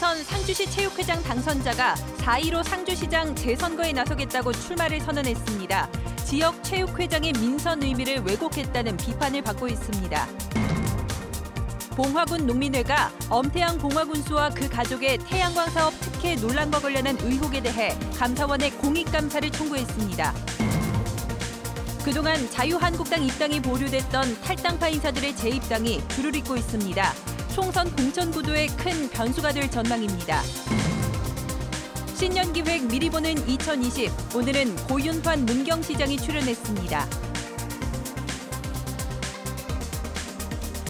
대선 상주시 체육회장 당선자가 4.15 상주시장 재선거에 나서겠다고 출마를 선언했습니다. 지역 체육회장의 민선 의미를 왜곡했다는 비판을 받고 있습니다. 봉화군 농민회가 엄태양 봉화군수와 그 가족의 태양광 사업 특혜 논란과 관련한 의혹에 대해 감사원에 공익감사를 청구했습니다. 그동안 자유한국당 입당이 보류됐던 탈당파 인사들의 재입당이 줄을 잇고 있습니다. 총선 공천 구도에 큰 변수가 될 전망입니다. 신년기획 미리 보는 2020, 오늘은 고윤환 문경시장이 출연했습니다.